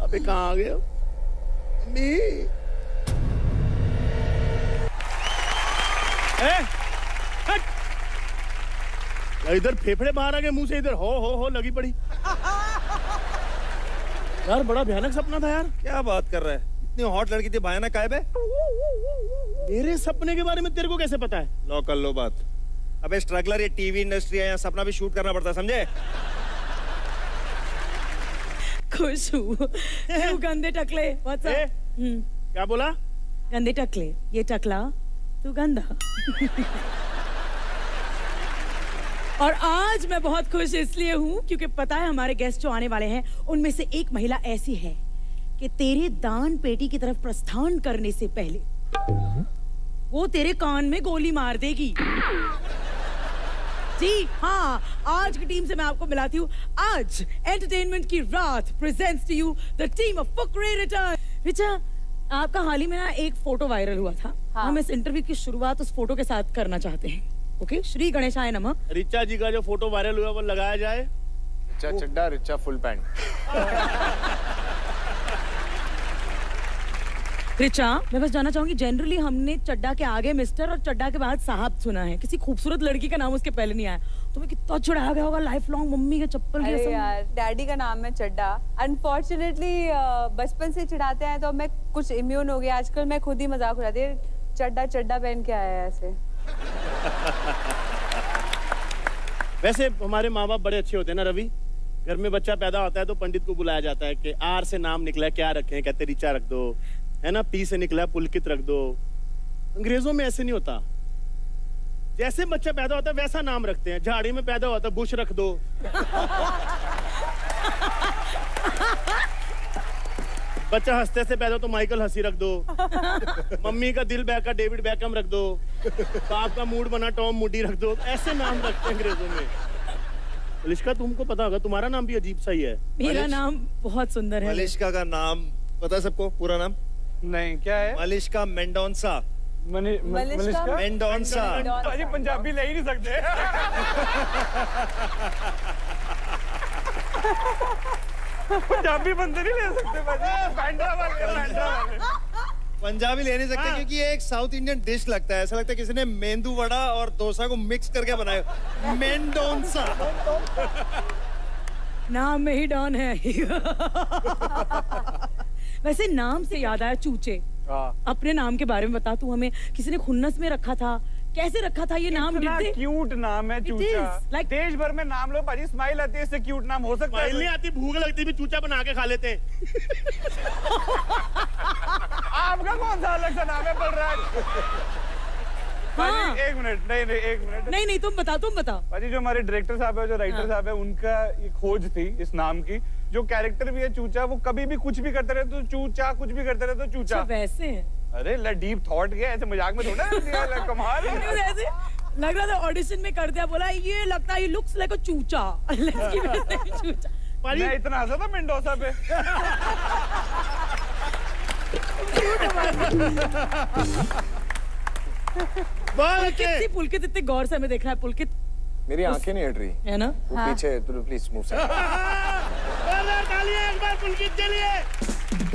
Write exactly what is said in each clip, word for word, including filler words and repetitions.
अबे कहाँ आ गए मम्मी? इधर फेफड़े बाहर आ गए मुंह से, इधर हो हो हो लगी पड़ी। यार बड़ा भयानक सपना था यार। क्या बात कर रहा है? इतनी हॉट लड़की थी, भयानक काहे बे? मेरे सपने के बारे में तेरे को कैसे पता है? लो कर लो बात। अबे स्ट्रगलर, ये टीवी इंडस्ट्री है, यहाँ सपना भी शूट करना पड़ता है, समझे? खुश हूँ। तू गंदे टकले। क्या बोला? गंदे टकले, ये टकला तू गंदा। और आज मैं बहुत खुश इसलिए हूँ क्योंकि पता है हमारे गेस्ट जो आने वाले हैं उनमें से एक महिला ऐसी है कि तेरे दान पेटी की तरफ प्रस्थान करने से पहले वो तेरे कान में गोली मार देगी। जी हाँ, आज की टीम से मैं आपको मिलाती हूँ। आज एंटरटेनमेंट की रात presents to you the team of Fukrey return. Richa, आपका हाल ही में ना एक फोटो वायरल हुआ था। हाँ। हम इस इंटरव्यू की शुरुआत उस फोटो के साथ करना चाहते हैं। ओके, श्री गणेशाय नमः। रिचा जी का जो फोटो वायरल हुआ वो लगाया जाए। Richa Chadha, Richa full pant. रिचा, मैं बस जानना चाहूंगी, जनरली हमने चड्डा के आगे मिस्टर और चड्डा के बाद साहब सुना है, किसी खूबसूरत लड़की का नाम उसके पहले नहीं आया। तुम्हें कितना चिढ़ाया गया होगा लाइफ लॉन्ग मम्मी के चप्पल के। अरे यार, डैडी का नाम है चड्डा। अनफॉर्चुनेटली बचपन से चिढ़ाते हैं तो मैं कुछ इम्यून हो गया। आजकल मैं खुद ही मजाक उड़ाती हूँ, चड्डा चड्डा पहन के आया है ऐसे। वैसे हमारे माँ बाप बड़े अच्छे होते हैं ना रवि। घर में बच्चा पैदा होता है तो पंडित को बुलाया जाता है कि आर से नाम निकला है, क्या रखें? कहते रिचा रख दो, है ना। पी से निकला पुलकित रख दो। अंग्रेजों में ऐसे नहीं होता। जैसे बच्चा पैदा होता है वैसा नाम रखते हैं। झाड़ी में पैदा होता है बुश रख दो। बच्चा हंसते से पैदा तो माइकल हंसी रख दो। मम्मी का दिल बैका डेविड बैकम रख दो। बाप का मूड बना टॉम मूडी रख दो। ऐसे नाम रखते हैं अंग्रेजों में। मलिश्का, तुमको पता होगा, तुम्हारा नाम भी अजीब सा ही है। मेरा नाम बहुत सुंदर है। मलिश्का का नाम पता है सबको? पूरा नाम नहीं, क्या है? मलिश्का मेंडोंसा। मलिश्का मेंडोंसा। अजी पंजाबी ले ही नहीं सकते। पंजाबी बंदे नहीं ले सकते बाजी। बैंड्रा वाले, बैंड्रा वाले। पंजाबी ले नहीं सकते क्योंकि ये एक साउथ इंडियन डिश लगता है। ऐसा लगता है किसी ने मेंदू वड़ा और डोसा को मिक्स करके बनाया। मेंडोंसा। नाम में ही डॉन है। वैसे नाम से याद आया, चूचे। अपने नाम के बारे में बता तू हमें। किसी ने खुन्नस में रखा था, कैसे रखा था ये नाम? इतना क्यूट नाम है चूचा। like... देश भर में नाम लो पाजी, स्माइल आती है, इससे क्यूट नाम हो सकता है? नहीं आती, भूख लगती भी चूचा बना के खा लेते हैं। आपका कौन सा अलग सा नाम है पड़ रहा है? हाँ। एक मिनट, नहीं नहीं एक मिनट, नहीं नहीं तुम बताओ, तुम बताओ। पाजी, जो हमारे डायरेक्टर साहब है, जो राइटर साहब है, उनका ये खोज थी इस नाम की। जो कैरेक्टर भी है चूचा, वो कभी भी कुछ भी करते रहे तो चूचा, कुछ भी करते रहे तो चूचा। वैसे अरे डीप थॉट गया, ऐसे मजाक में थोड़ा। कमाल है। लग रहा था ऑडिशन में कर दिया, बोला ये लगता है ये लुक्स लाइक अ चूचा। चूचा। मैं इतना हंसा था मेंडोसा पे। पुलकित, पुलकित इतने गौर से हमें देख रहा है। पुलकित, मेरी आंखें नहीं हट रही है ना? वो हाँ। पीछे तो प्लीज मुंह से। एक बार पुलकित के लिए।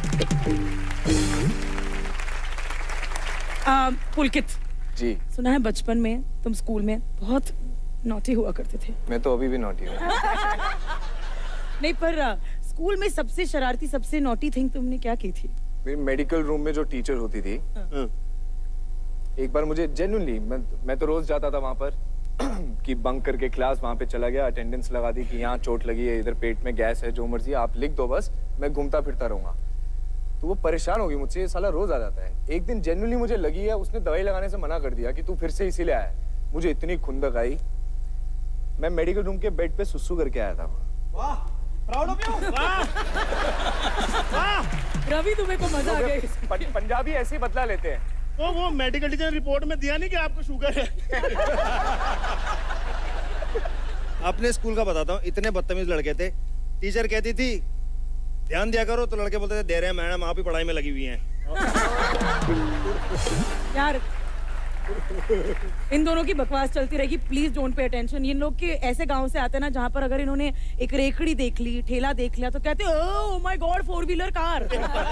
आ, पुलकित जी, सुना है बचपन में तुम स्कूल में बहुत नॉटी हुआ करते थे। मैं तो अभी भी नॉटी हूँ। नहीं, पर आ, स्कूल में सबसे शरारती, सबसे नॉटी थिंग तुमने क्या की थी? मेरी मेडिकल रूम में जो टीचर होती थी, हाँ। एक बार मुझे जेन्युइनली, मैं, मैं तो रोज जाता था वहां पर कि बंक करके क्लास वहां पे चला गया, अटेंडेंस लगा दी कि यहाँ चोट लगी है, इधर पेट में गैस है, जो मर्जी आप लिख दो, बस मैं घूमता फिरता रहूंगा। तो वो परेशान होगी मुझसे, ये साला रोज आ जाता है। एक दिन जेन्युइनली मुझे लगी है, उसने दवाई लगाने से मना कर दिया कि तू फिर से इसीलिए आया। मुझे इतनी खुंदक आई, मैं मेडिकल रूम के बेड पे सुसु करके आया था। वाह, प्राउड ऑफ यू। वाह रवि, तुम्हें को मजा आ गया। पंजाबी ऐसे ही बदला लेते हैं। तो वो मेडिकल टीचर रिपोर्ट में दिया नहीं कि आपको शुगर है। अपने स्कूल का बताता हूँ, इतने बदतमीज लड़के थे। टीचर कहती थी ध्यान दिया करो, तो लड़के बोलते थे दे रहे हैं मैडम, आप ही पढ़ाई में लगी हुई हैं। यार इन दोनों की बकवास चलती रहेगी, प्लीज डोंट पे अटेंशन। इन लोग के ऐसे गांव से आते हैं ना जहाँ पर अगर इन्होंने एक रेखड़ी देख ली, ठेला देख लिया तो कहते oh my god four wheeler car.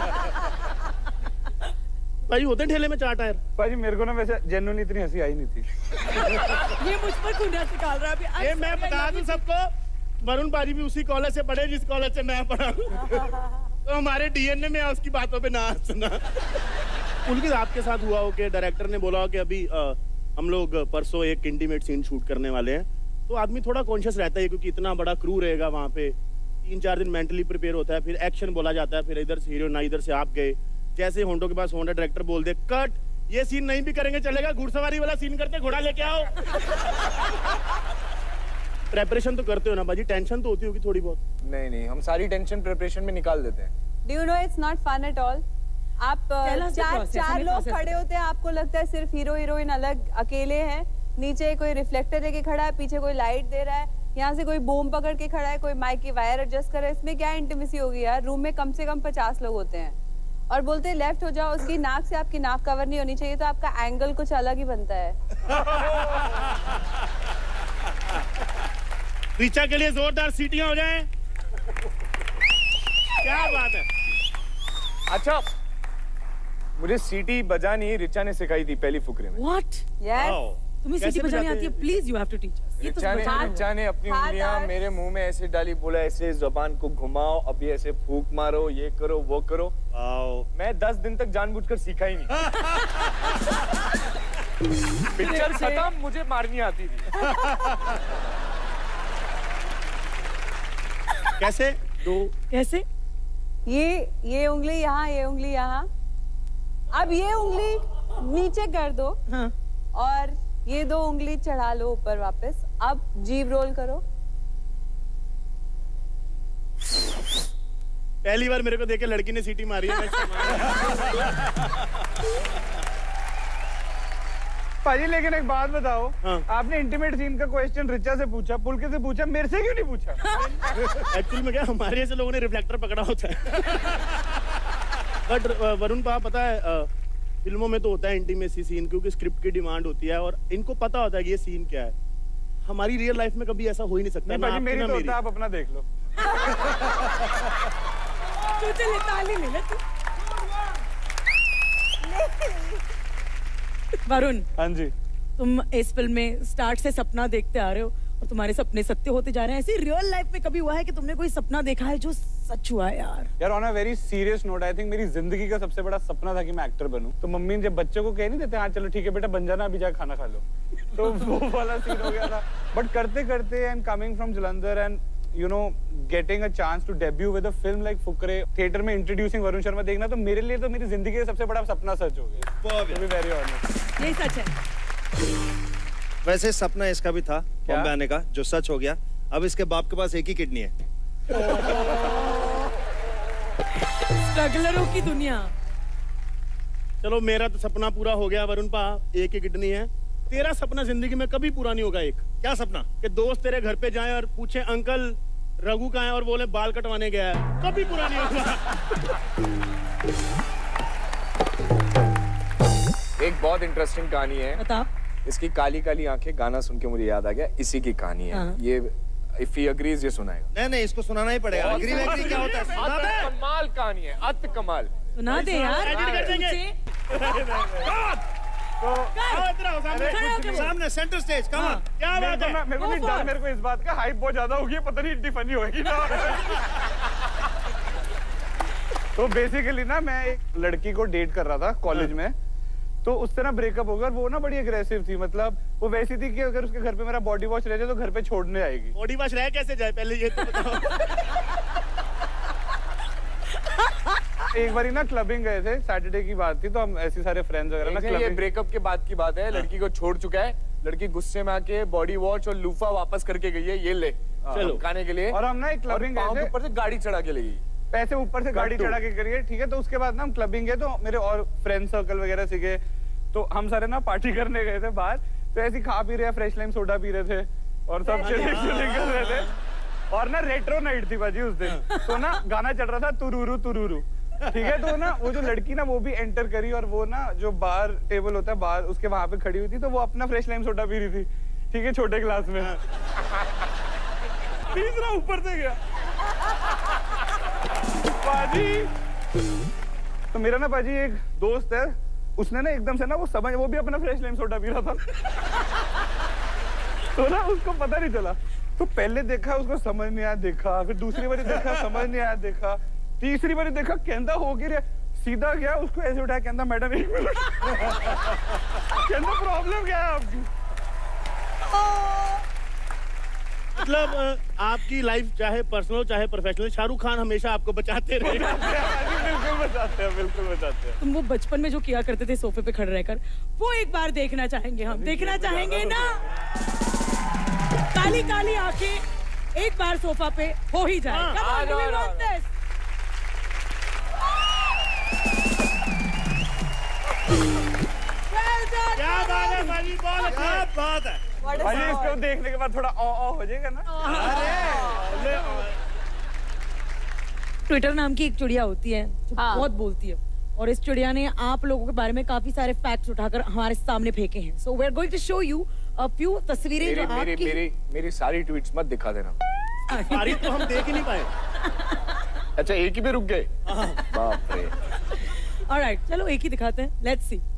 भाई होते हैं ठेले में चार टायर। भाजी मेरे को ना वैसे जेन्युइनली इतनी हंसी आई नहीं थी। ये मुझ पर खुद हंसी निकाल रहा है अभी। ये मैं बता दूं सबको, वरुण पाजी भी उसी कॉलेज से पढ़े जिस कॉलेज से मैं पढ़ा। तो हमारे डीएनए में उसकी बातों पे ना सुना। पुलकित आपके साथ हुआ हो कि डायरेक्टर ने बोला हो कि अभी आ, हम लोग परसों एक इंटीमेट सीन शूट करने वाले हैं, तो आदमी थोड़ा कॉन्शियस रहता है क्योंकि इतना बड़ा क्रू रहेगा वहाँ पे, तीन चार दिन मेंटली प्रिपेयर होता है, फिर एक्शन बोला जाता है, फिर इधर से हीरो ना इधर से आप गए, जैसे होंडो के पास होंडा डायरेक्टर बोल दे कट, ये सीन नहीं भी करेंगे चलेगा, घुड़सवारी वाला सीन करते, घोड़ा लेके आओ। प्रेपरेशन तो करते हो ना बाजी, टेंशन तो होती होगी थोड़ी बहुत? नहीं नहीं, हम सारी टेंशन प्रिपरेशन में निकाल देते हैं। Do you know it's not fun at all? आप चार चार लोग खड़े होते हैं, आपको लगता है सिर्फ हीरो हीरोइन अलग अकेले हैं, नीचे कोई रिफ्लेक्टर लेके खड़ा है, पीछे कोई लाइट दे रहा है, यहाँ से कोई बूम पकड़ के खड़ा है, कोई माइक की वायर एडजस्ट कर रहा है, इसमें क्या इंटीमेसी होगी यार? रूम में कम से कम पचास लोग होते हैं और बोलते हैं लेफ्ट हो जाओ, उसकी नाक से आपकी नाक कवर नहीं होनी चाहिए, तो आपका एंगल कुछ अलग ही बनता है। ऋचा के लिए जोरदार सीटियां हो जाएं। क्या बात है। अच्छा, मुझे सीटी बजानी ऋचा ने सिखाई थी पहली फुकरे में। What? Yes. तुम्हें सीटी बजानी आती है? Please you have to teach us. ये तो ऋचा ने ऋचा ने अपनी उंगलियां मेरे मुंह में ऐसे डाली, बोला ऐसे जबान को घुमाओ, अभी ऐसे फूंक मारो, ये करो वो करो। मैं दस दिन तक जानबूझकर सीखा ही नहीं। पिक्चर खत्म, मुझे मारनी आती थी। कैसे दो कैसे? ये ये उंगली यहाँ, ये उंगली यहाँ, अब ये उंगली नीचे कर दो। हाँ। और ये दो उंगली चढ़ा लो ऊपर वापस, अब जीभ रोल करो। पहली बार मेरे को देख के लड़की ने सीटी मारी है। पाजी लेकिन एक बात बताओ, हाँ। आपने इंटीमेट सीन का क्वेश्चन रिचा से पूछा, पुलकित से पूछा, मेरे से क्यों नहीं पूछा? एक्चुअली में क्या, हमारे ऐसे लोगों ने रिफ्लेक्टर पकड़ा होता है। बट वरुण पा पता है, आ, फिल्मों में तो होता है इंटीमेसी सीन क्योंकि स्क्रिप्ट की डिमांड होती है और इनको पता होता है कि ये सीन क्या है। हमारी रियल लाइफ में कभी ऐसा हो ही नहीं सकता। नहीं पाजी, मेरी तो होता है, आप अपना देख लो। तू चले ताली ले ले तू। वरुण, हाँ जी, तुम इस फिल्म में स्टार्ट से सपना देखते आ रहे हो और तुम्हारे सपने सत्य होते जा रहे हैं। ऐसे रियल लाइफ में कभी हुआ है कि तुमने कोई सपना देखा है जो सच हुआ है? यार यार on a very serious note, I think मेरी जिंदगी का सबसे बड़ा सपना था कि मैं एक्टर बनूं। तो मम्मी जब बच्चे को कह नहीं देते हाँ चलो ठीक है बेटा बन जाना, अभी जा खाना खा लो, तो वो वाला सीन हो गया था। बट करते करते and coming from Jalandhar and you know getting a chance to debut with a film like Fukrey, theatre में इंट्रोड्यूसिंग वरुण शर्मा देखना, तो मेरे लिए तो मेरी जिंदगी का सबसे बड़ा सपना सच हो गया। To be very honest, यही सच है। वैसे सपना इसका भी था बॉम्बे आने का, जो सच हो गया। अब इसके बाप के पास एक ही किडनी है। स्ट्रगलरों की दुनिया। चलो मेरा तो सपना पूरा हो गया वरुण पा, एक ही किडनी है। तेरा सपना जिंदगी में कभी पूरा नहीं होगा। एक क्या सपना? कि दोस्त तेरे घर पे जाएं और पूछे अंकल रघु कहाँ है और बोले बाल कटवाने गया है, कभी पूरा नहीं होगा। एक बहुत इंटरेस्टिंग कहानी है। बता। इसकी काली काली आंखें, गाना सुन के मुझे याद आ गया, इसी की कहानी है। हाँ। ये इफ ही अग्रीज ये सुनाएगा। नहीं नहीं, इसको सुनाना ही पड़ेगा। अग्री वैग्री क्या होता है? सुना दे। कमाल कहानी है, अत कमाल। सुना दे यार। एडिट कर देंगे। तो सामने सेंटर स्टेज, कम ऑन। क्या बात है? मेरे को भी डर, मेरे को इस बात का हाइप बहुत ज्यादा होगी, पता नहीं इतनी फनी होगी ना। तो बेसिकली ना मैं एक लड़की को डेट कर रहा था कॉलेज में, तो उससे ना ब्रेकअप हो गया। वो ना बड़ी अग्रेसिव थी, मतलब वो वैसी थी कि अगर उसके घर पे मेरा बॉडी वॉश रह जाए तो घर पे छोड़ने आएगी। बॉडी वॉश रह कैसे जाए पहले ये तो बताओ। एक बारी ना क्लबिंग गए थे, सैटरडे की बात थी, तो हम ऐसे सारे फ्रेंड्स वगैरह ना ये ब्रेकअप के बाद की बात है। लड़की को छोड़ चुका है, लड़की गुस्से में आके बॉडी वॉश और लूफा वापस करके गई है, ये ले चलो खाने के लिए। और हम ना एक क्लबिंग गए थे, ऊपर से गाड़ी चढ़ा के ले गई, पैसे ऊपर से गाड़ी चढ़ा के करिए, ठीक है। तो उसके बाद ना हम क्लबिंग गए, तो मेरे और फ्रेंड सर्कल वगैरह सीखे, तो हम सारे ना पार्टी करने गए थे बाहर। तो ऐसे खा पी रहे, फ्रेश लाइम सोडा पी रहे थे और सब चिलिंग चिलिंग कर रहे थे। और ना रेट्रो नाइट थी बाजी उस दिन, तो ना गाना चल रहा था तुरुरु तुरुरु। ठीक है, तो ना वो जो लड़की ना वो भी एंटर करी और वो ना जो बार टेबल होता है बार उसके वहां पे खड़ी हुई थी, तो वो अपना फ्रेश लाइम सोडा पी रही थी, ठीक है, छोटे क्लास में। तीसरा ऊपर से गया पाजी। तो मेरा ना पाजी एक दोस्त है, उसने ना एकदम से ना वो समझ, वो भी अपना फ्रेश लाइम सोडा पी रहा था तो ना उसको पता नहीं चला, तो पहले देखा उसको समझ नहीं आया, देखा फिर दूसरी बार देखा समझ नहीं आया, देखा तीसरी बार देखा कहता हो गया, सीधा गया उसको ऐसे उठाया, कहता मैडम एक मिनट कहता प्रॉब्लम क्या है आपकी। मतलब आपकी लाइफ चाहे पर्सनल चाहे प्रोफेशनल, शाहरुख खान हमेशा आपको बचाते रहे। बिल्कुल बचाते हैं, बिल्कुल बचाते हैं। तुम वो बचपन में जो किया करते थे सोफे पे खड़े रहकर, वो एक बार देखना चाहेंगे हम, देखना चाहेंगे ना? काली काली आंखें एक बार सोफा पे हो ही जाए। Come on, do we want this? Well done, क्या बात है भाई, बहुत अच्छा बात है भाई। इसको देखने के बाद थोड़ा ऑ ऑ हो जाएगा ना। अरे ट्विटर नाम की एक चिड़िया होती है जो हाँ। बहुत बोलती है, और इस चिड़िया ने आप लोगों के बारे में काफी सारे फैक्ट्स उठाकर हमारे सामने फेंके हैं। So we are going to show you a few तस्वीरें जो मेरी आपकी मेरी मेरी सारी ट्वीट्स मत दिखा देना। सारी तो हम देख ही नहीं पाए। अच्छा एक ही पे रुक गए, बाप रे। ऑलराइट, चलो एक ही दिखाते हैं, लेट्स सी।